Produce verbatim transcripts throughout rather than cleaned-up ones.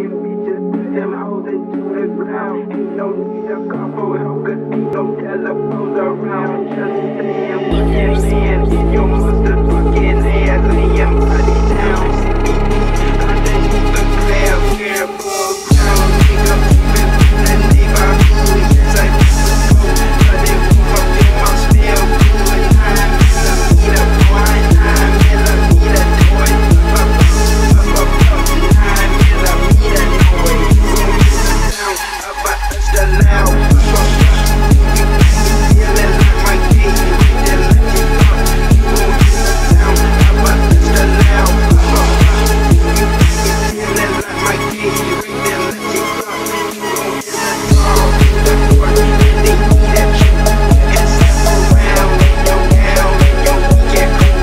Fucking bitches, put them hoes into the ground. Ain't no need to call for help, cause ain't no telephones around. Just staying with your hands in your motherfucking ass, laying body down. Underneath the cloud, careful down. Nigga, keep it in the neighborhood, yes I do go. But it won't up in my smell good. Nine millimeter boy, nine millimeter toy. Up, up, up, up, nine millimeter toy. Down, up, up, that's the loud. Up, up, you feeling like my key, then let me fuck. You gon' get down, up, up, that's the loud. Up, up, you feeling like my key, then let me fuck. You gon' get the dog, the door, and they eat that shit. And step around in your gown, and your weekend crew.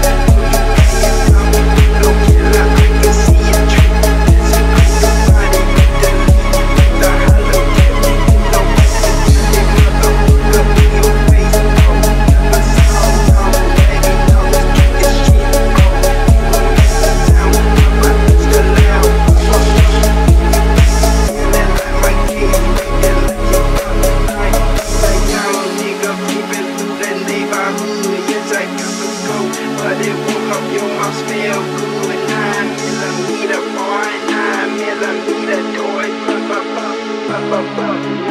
No killer, I can see it true. There's a crazy body with the lead, the hollow tip. No bad, motherfucker in your face. Never saw no baby, no, let's get this shit going. You gon' get the sound, up, it's the loud. Up, feeling like my key, then let me fuck. Like young nigga creeping through the neighborhood, yes I gotta go, but it won't help your mouth smell good. Nine millimeter boy, nine millimeter toy, up, up, up, up, up, up.